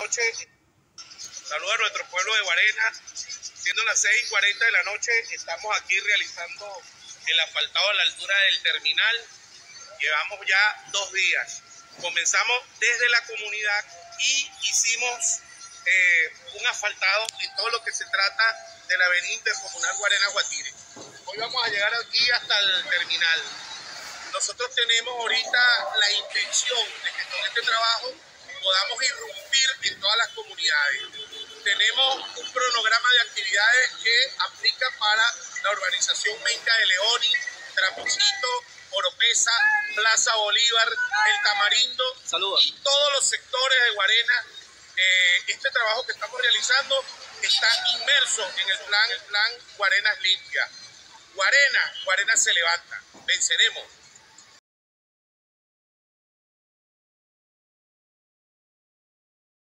Noche, saludo a nuestro pueblo de Guarena. Siendo las 6:40 de la noche, estamos aquí realizando el asfaltado a la altura del terminal. Llevamos ya 2 días. Comenzamos desde la comunidad y hicimos un asfaltado en todo lo que se trata de la avenida intercomunal Guarena-Guatire. Hoy vamos a llegar aquí hasta el terminal. Nosotros tenemos ahorita la intención de que con este trabajo podamos irrumpir en todas las comunidades. Tenemos un cronograma de actividades que aplica para la urbanización Menca de Leoni, Tramuchito, Oropesa, Plaza Bolívar, El Tamarindo. Saludos. Y todos los sectores de Guarena. Este trabajo que estamos realizando está inmerso en el plan Guarenas Limpia. Guarena se levanta. Venceremos.